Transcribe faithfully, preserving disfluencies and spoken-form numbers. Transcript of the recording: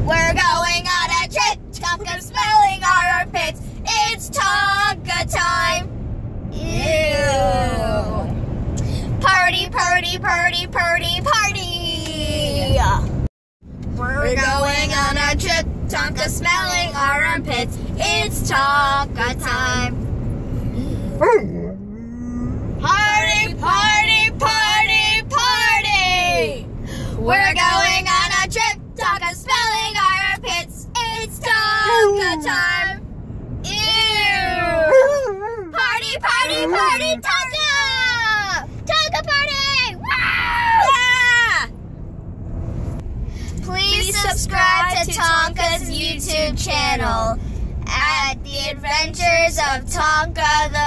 We're going on a trip, Tonka smelling our armpits. It's Tonka time. Ew. Party, party, party, party, party. We're going on a trip, Tonka smelling our armpits. It's Tonka time. Party, party, party, party. We're going on a trip, Tonka smelling our armpits. It's Tonka time. Ew. Party, party, party, Tonka! Tonka party! Wow! Yeah! Please subscribe to Tonka's YouTube channel at The Adventures of Tonka the